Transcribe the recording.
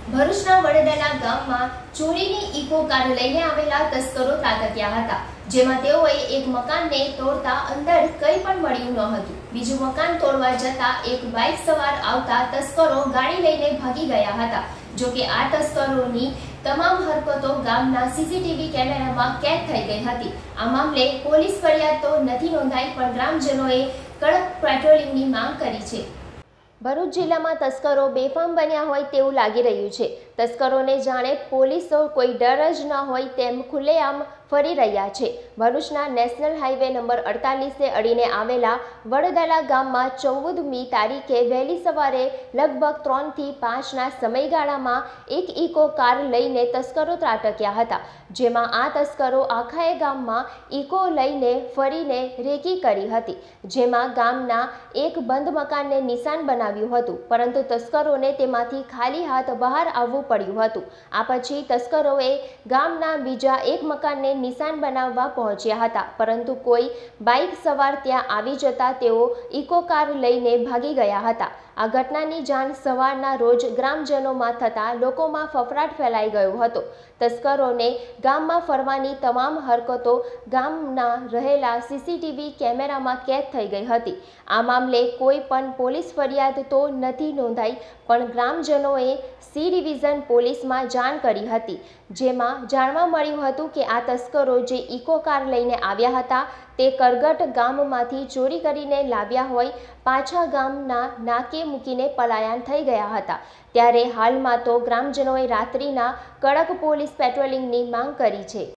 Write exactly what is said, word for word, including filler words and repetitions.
ભરૂચના વડેદાના ગામમાં ચોરીની ઇકો કાર લઈને આવેલા તસ્કરો ત્રાટક્યા હતા, જેમાં તેઓએ એક મકાનને તોડતા અંદર કંઈ પણ મળ્યું ન હતું। બીજું મકાન તોડવા જતા એક બાઇક સવાર આવતા તસ્કરો ગાડી લઈને ભાગી ગયા હતા। જો કે આ તસ્કરોની તમામ હરકતો ગામના સીસીટીવી કેમેરામાં કેદ થઈ ગઈ હતી। આ મામલે પોલીસ ફરિયાદ તો નથી નોંધાઈ, પણ ગ્રામજનોએ કડક પેટ્રોલિંગની માંગ કરી છે। ભરૂચ જિલ્લામાં તસ્કરો બેફામ બન્યા હોય તેવું લાગી રહ્યું છે। તસ્કરોને જાણે પોલીસો કોઈ ડર જ ન હોય તેમ ખુલ્લેઆમ ફરી રહ્યા છે। ભરૂચના નેશનલ હાઈવે નંબર અડતાલીસે અડીને આવેલા વડદાલા ગામમાં ચૌદમી તારીખે વહેલી સવારે લગભગ ત્રણથી પાંચના સમયગાળામાં એક ઇકો કાર લઈને તસ્કરો ત્રાટક્યા હતા, જેમાં આ તસ્કરો આખાએ ગામમાં ઇકો લઈને ફરીને રેકી કરી હતી, જેમાં ગામના એક બંધ મકાનને નિશાન બનાવ્યું હતું, પરંતુ તસ્કરોને તેમાંથી ખાલી હાથ બહાર આવવું પડ્યું હતું। આ પછી તસ્કરોએ ગામના બીજા એક મકાનને નિશાન બનાવવા પહોંચ્યા હતા, પરંતુ કોઈ બાઇક સવાર ત્યાં આવી જતા તેઓ ઇકો કાર લઈને ભાગી ગયા હતા। આ ઘટનાની જાણ સવારના રોજ ગ્રામજનોમાં થતાં લોકોમાં ફફડાટ ફેલાઈ ગયો હતો। તસ્કરોને ગામમાં ફરવાની તમામ હરકતો ગામના રહેલા સીસીટીવી કેમેરામાં કેદ થઈ ગઈ હતી। આ મામલે કોઈ પણ પોલીસ ફરિયાદ તો નથી નોંધાઈ, પણ ગ્રામજનોએ સી ડિવિઝન પોલીસમાં જાણ કરી હતી, જેમાં જાણવા મળ્યું હતું કે આ તસ્કરો જે ઇકો કાર લઈને આવ્યા હતા તે કરગટ ગામમાંથી ચોરી કરીને લાવ્યા હોય પાછા ગામના નાકે મૂકીને પલાયન થઈ ગયા હતા। ત્યારે હાલમાં તો ગ્રામજનોએ રાત્રિના કડક પોલીસ પેટ્રોલિંગની માંગ કરી છે।